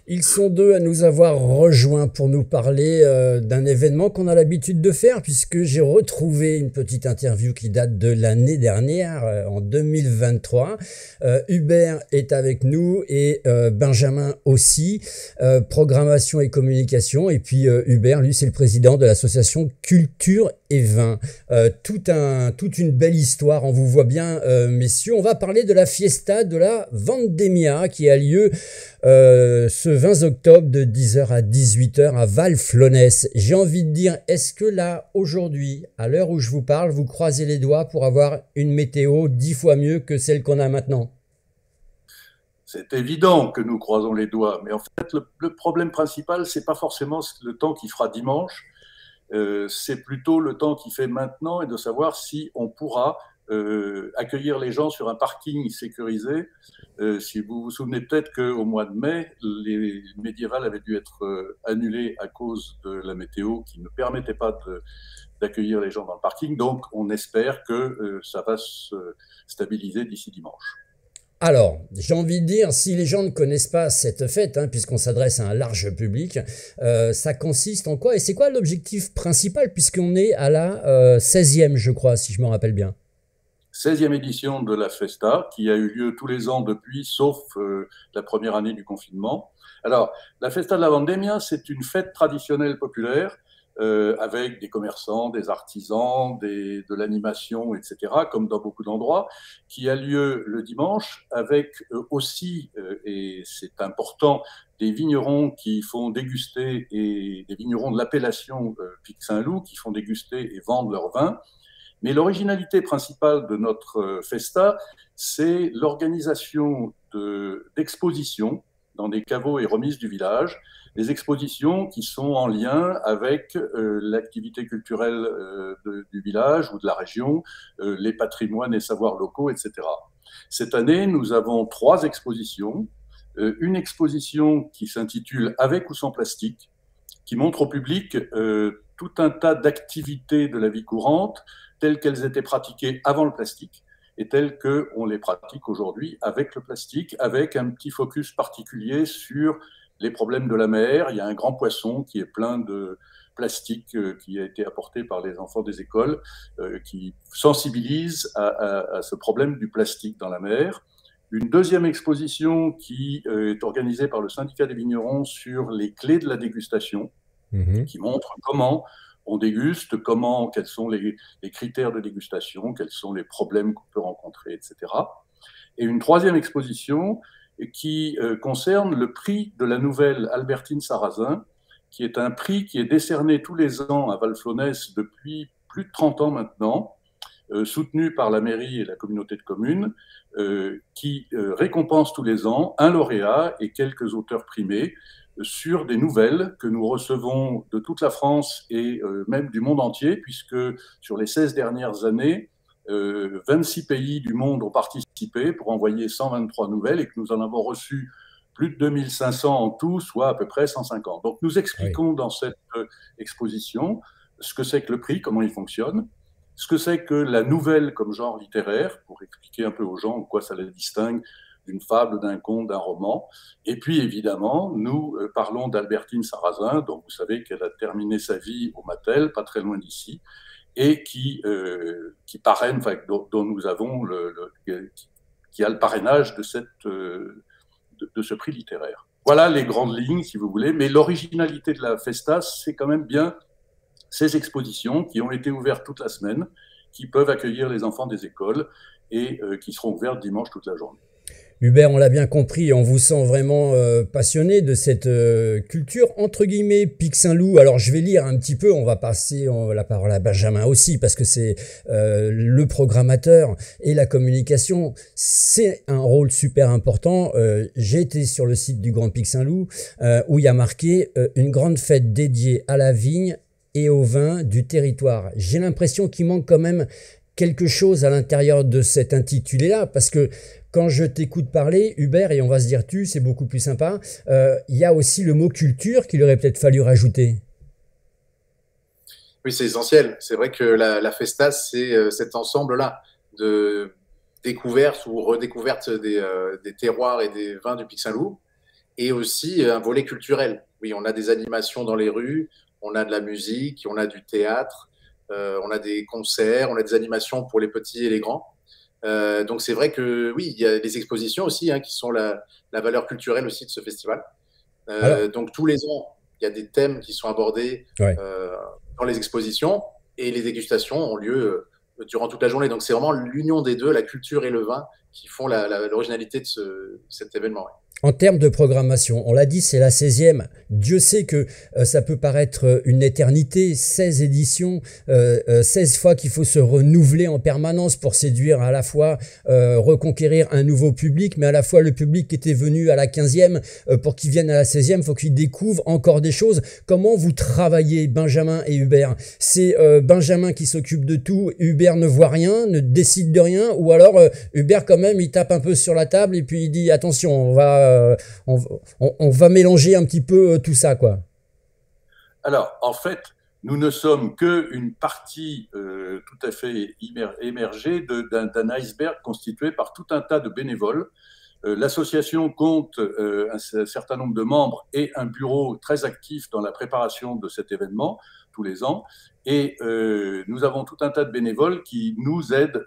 Ils sont deux à nous avoir rejoints pour nous parler d'un événement qu'on a l'habitude de faire, puisque j'ai retrouvé une petite interview qui date de l'année dernière, en 2023. Hubert est avec nous et Benjamin aussi, programmation et communication. Et puis Hubert, lui, c'est le président de l'association Culture et Vin. Toute une belle histoire, on vous voit bien, messieurs. On va parler de la fiesta de la Vendemmia qui a lieu ce 20 octobre de 10h à 18h à Val-Flonès. J'ai envie de dire, est-ce que là, aujourd'hui, à l'heure où je vous parle, vous croisez les doigts pour avoir une météo 10 fois mieux que celle qu'on a maintenant? C'est évident que nous croisons les doigts, mais en fait, le problème principal, c'est pas forcément le temps qu'il fera dimanche, c'est plutôt le temps qu'il fait maintenant et de savoir si on pourra accueillir les gens sur un parking sécurisé. Si vous vous souvenez peut-être qu'au mois de mai, les médiévales avaient dû être annulées à cause de la météo qui ne permettait pas d'accueillir les gens dans le parking. Donc, on espère que ça va se stabiliser d'ici dimanche. Alors, j'ai envie de dire, si les gens ne connaissent pas cette fête, puisqu'on s'adresse à un large public, ça consiste en quoi? Et c'est quoi l'objectif principal, puisqu'on est à la 16e, je crois, si je me rappelle bien? 16e édition de la Festa, qui a eu lieu tous les ans depuis, sauf la première année du confinement. Alors, la Festa de la Vendemmia, c'est une fête traditionnelle populaire avec des commerçants, des artisans, de l'animation, etc., comme dans beaucoup d'endroits, qui a lieu le dimanche, avec aussi, et c'est important, des vignerons qui font déguster, et des vignerons de l'appellation Pic Saint-Loup, qui font déguster et vendent leur vin. Mais l'originalité principale de notre festa, c'est l'organisation d'expositions dans des caveaux et remises du village, des expositions qui sont en lien avec l'activité culturelle du village ou de la région, les patrimoines et savoirs locaux, etc. Cette année, nous avons 3 expositions. Une exposition qui s'intitule Avec ou sans plastique, qui montre au public tout un tas d'activités de la vie courante telles qu'elles étaient pratiquées avant le plastique et telles qu'on les pratique aujourd'hui avec le plastique, avec un petit focus particulier sur les problèmes de la mer. Il y a un grand poisson qui est plein de plastique qui a été apporté par les enfants des écoles, qui sensibilise à ce problème du plastique dans la mer. Une deuxième exposition qui est organisée par le syndicat des vignerons sur les clés de la dégustation, Mhm. qui montre comment on déguste, quels sont les critères de dégustation, quels sont les problèmes qu'on peut rencontrer, etc. Et une troisième exposition qui concerne le prix de la nouvelle Albertine Sarrazin, qui est un prix qui est décerné tous les ans à Val-Flonès depuis plus de 30 ans maintenant, soutenu par la mairie et la communauté de communes, qui récompense tous les ans un lauréat et quelques auteurs primés sur des nouvelles que nous recevons de toute la France et même du monde entier, puisque sur les 16 dernières années, 26 pays du monde ont participé pour envoyer 123 nouvelles et que nous en avons reçu plus de 2500 en tout, soit à peu près 150. Donc nous Oui. expliquons dans cette exposition ce que c'est que le prix, comment il fonctionne, ce que c'est que la nouvelle comme genre littéraire, pour expliquer un peu aux gens en quoi ça les distingue d'une fable, d'un conte, d'un roman. Et puis évidemment, nous parlons d'Albertine Sarrazin, dont vous savez qu'elle a terminé sa vie au Mattel, pas très loin d'ici, et qui parraine, enfin, dont nous avons qui a le parrainage de ce prix littéraire. Voilà les grandes lignes, si vous voulez, mais l'originalité de la Festa, c'est quand même bien ces expositions qui ont été ouvertes toute la semaine, qui peuvent accueillir les enfants des écoles et qui seront ouvertes dimanche toute la journée. Hubert, on l'a bien compris, on vous sent vraiment passionné de cette culture, entre guillemets, Pic Saint-Loup. Alors je vais lire un petit peu, on va passer la parole à Benjamin aussi, parce que c'est le programmateur et la communication, c'est un rôle super important. J'ai été sur le site du Grand Pic Saint-Loup, où il y a marqué une grande fête dédiée à la vigne et au vin du territoire. J'ai l'impression qu'il manque quand même quelque chose à l'intérieur de cet intitulé-là, parce que quand je t'écoute parler, Hubert, et on va se dire tu, c'est beaucoup plus sympa, il y a aussi le mot culture qu'il aurait peut-être fallu rajouter. Oui, c'est essentiel. C'est vrai que la Festa, c'est cet ensemble-là de découverte ou redécouverte des terroirs et des vins du Pic Saint-Loup. et aussi un volet culturel. Oui, on a des animations dans les rues, on a de la musique, on a du théâtre, on a des concerts, on a des animations pour les petits et les grands. Donc c'est vrai que oui, il y a des expositions aussi qui sont la valeur culturelle aussi de ce festival. Alors, Donc tous les ans, il y a des thèmes qui sont abordés ouais. dans les expositions et les dégustations ont lieu durant toute la journée. Donc c'est vraiment l'union des deux, la culture et le vin, qui font l'originalité de cet événement. Ouais. En termes de programmation, on l'a dit, c'est la 16e. Dieu sait que ça peut paraître une éternité, 16 éditions, 16 fois qu'il faut se renouveler en permanence pour séduire à la fois, reconquérir un nouveau public, mais à la fois le public qui était venu à la 15e, pour qu'il vienne à la 16e, il faut qu'il découvre encore des choses. Comment vous travaillez, Benjamin et Hubert? C'est Benjamin qui s'occupe de tout, Hubert ne voit rien, ne décide de rien, ou alors Hubert quand même, il tape un peu sur la table et puis il dit attention, on va mélanger un petit peu tout ça, quoi. Alors, en fait, nous ne sommes qu'une partie tout à fait émergée d'un iceberg constitué par tout un tas de bénévoles. L'association compte un certain nombre de membres et un bureau très actif dans la préparation de cet événement tous les ans. Et nous avons tout un tas de bénévoles qui nous aident,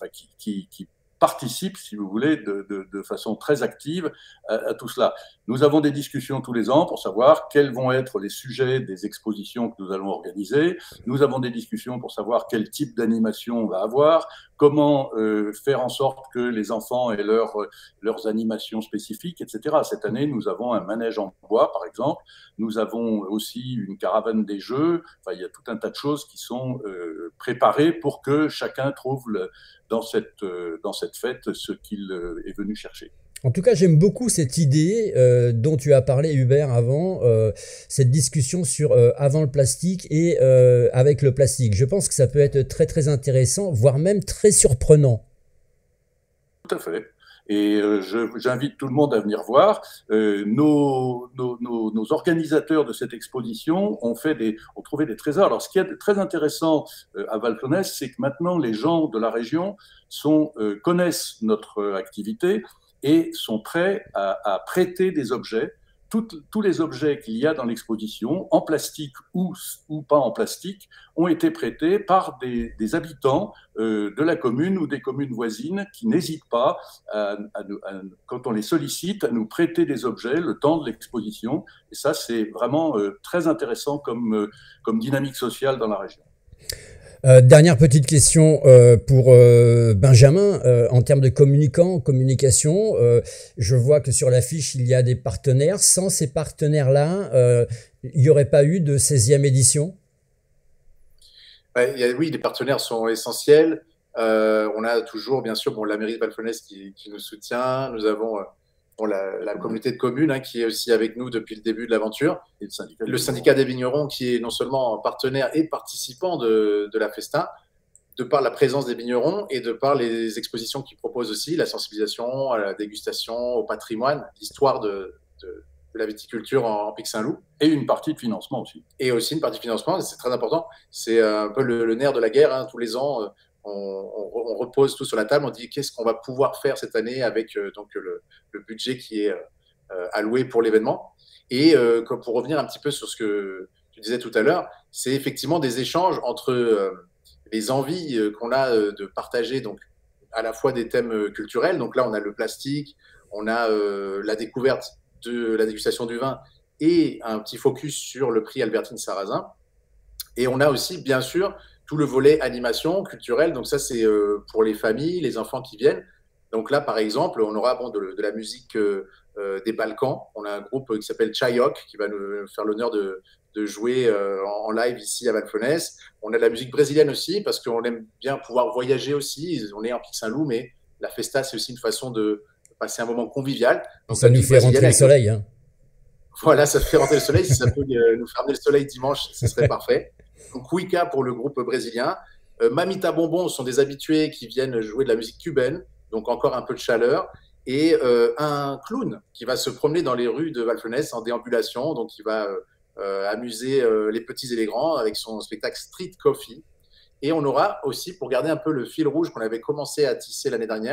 qui participent, si vous voulez, de façon très active à tout cela. Nous avons des discussions tous les ans pour savoir quels vont être les sujets des expositions que nous allons organiser. Nous avons des discussions pour savoir quel type d'animation on va avoir, comment faire en sorte que les enfants aient leurs animations spécifiques, etc. Cette année, nous avons un manège en bois, par exemple. Nous avons aussi une caravane des jeux. Enfin, il y a tout un tas de choses qui sont préparées pour que chacun trouve dans cette fête ce qu'il est venu chercher. En tout cas, j'aime beaucoup cette idée dont tu as parlé, Hubert, avant, cette discussion sur avant le plastique et avec le plastique. Je pense que ça peut être très très intéressant, voire même très surprenant. Tout à fait. Et j'invite tout le monde à venir voir. Nos organisateurs de cette exposition ont trouvé des trésors. Alors, ce qui est très intéressant à Valflonès, c'est que maintenant, les gens de la région connaissent notre activité et sont prêts à prêter des objets. Tous les objets qu'il y a dans l'exposition, en plastique ou pas en plastique, ont été prêtés par des habitants de la commune ou des communes voisines qui n'hésitent pas, quand on les sollicite, à nous prêter des objets le temps de l'exposition. Et ça, c'est vraiment très intéressant comme dynamique sociale dans la région. Dernière petite question pour Benjamin, en termes de communication, je vois que sur l'affiche il y a des partenaires. Sans ces partenaires-là, il n'y aurait pas eu de 16e édition? Oui, les partenaires sont essentiels. On a toujours, bien sûr, la mairie de Valflonès qui nous soutient. Nous avons la communauté de communes qui est aussi avec nous depuis le début de l'aventure. Et le syndicat des vignerons qui est non seulement partenaire et participant de la Festa, de par la présence des vignerons et de par les expositions qu'ils proposent aussi, la sensibilisation, à la dégustation, au patrimoine, l'histoire de la viticulture en Pic Saint-Loup. Et une partie de financement aussi. Et aussi une partie de financement, c'est très important. C'est un peu le nerf de la guerre. Tous les ans, on repose tout sur la table, on dit qu'est-ce qu'on va pouvoir faire cette année avec le budget qui est alloué pour l'événement. Et pour revenir un petit peu sur ce que tu disais tout à l'heure, c'est effectivement des échanges entre les envies qu'on a de partager, donc à la fois des thèmes culturels. Donc là, on a le plastique, on a la découverte de la dégustation du vin et un petit focus sur le prix Albertine Sarrazin. Et on a aussi, bien sûr, tout le volet animation culturelle. Donc ça, c'est pour les familles, les enfants qui viennent. Donc là, par exemple, on aura de la musique des Balkans. On a un groupe qui s'appelle Chayok qui va nous faire l'honneur de jouer en live ici à Valflonès. On a de la musique brésilienne aussi parce qu'on aime bien pouvoir voyager aussi. On est en Pic Saint-Loup, mais la festa, c'est aussi une façon de passer un moment convivial. Donc, ça nous fait rentrer le soleil. Hein. Voilà, ça fait rentrer le soleil. Si ça peut nous faire ramener le soleil dimanche, ce serait parfait. Donc, Wicca pour le groupe brésilien. Mamita Bonbon sont des habitués qui viennent jouer de la musique cubaine, donc encore un peu de chaleur. Et un clown qui va se promener dans les rues de Valflonès en déambulation, donc il va amuser les petits et les grands avec son spectacle Street Coffee. Et on aura aussi, pour garder un peu le fil rouge qu'on avait commencé à tisser l'année dernière,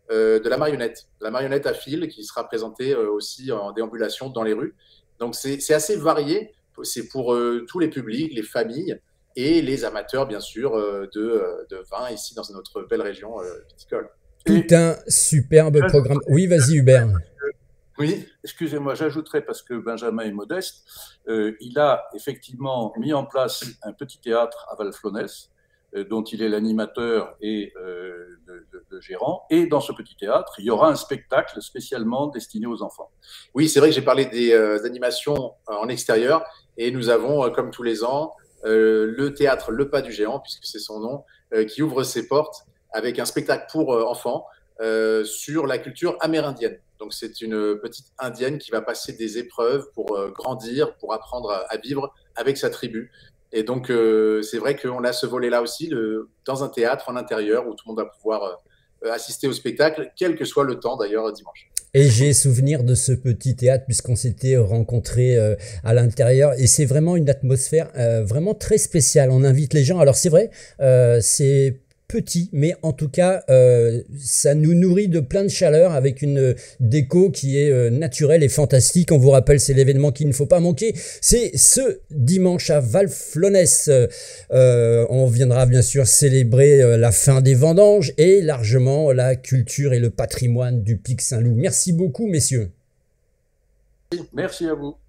de la marionnette à fil qui sera présentée aussi en déambulation dans les rues. Donc c'est assez varié, c'est pour tous les publics, les familles et les amateurs bien sûr de vin ici dans notre belle région viticole. Tout un superbe programme. Oui, vas-y Hubert. Oui, excusez-moi, j'ajouterai parce que Benjamin est modeste. Il a effectivement mis en place un petit théâtre à Valflonès, dont il est l'animateur et le gérant. Et dans ce petit théâtre, il y aura un spectacle spécialement destiné aux enfants. Oui, c'est vrai que j'ai parlé des animations en extérieur et nous avons, comme tous les ans, le théâtre Le Pas du Géant, puisque c'est son nom, qui ouvre ses portes avec un spectacle pour enfants sur la culture amérindienne. Donc c'est une petite indienne qui va passer des épreuves pour grandir, pour apprendre à vivre avec sa tribu. Et donc c'est vrai qu'on a ce volet-là aussi dans un théâtre en intérieur où tout le monde va pouvoir assister au spectacle, quel que soit le temps d'ailleurs dimanche. Et j'ai souvenir de ce petit théâtre puisqu'on s'était rencontrés à l'intérieur et c'est vraiment une atmosphère vraiment très spéciale. On invite les gens. Alors c'est vrai, c'est petit, mais en tout cas, ça nous nourrit de plein de chaleur avec une déco qui est naturelle et fantastique. On vous rappelle, c'est l'événement qu'il ne faut pas manquer. C'est ce dimanche à Valflonès. On viendra bien sûr célébrer la fin des vendanges et largement la culture et le patrimoine du Pic Saint-Loup. Merci beaucoup, messieurs. Merci à vous.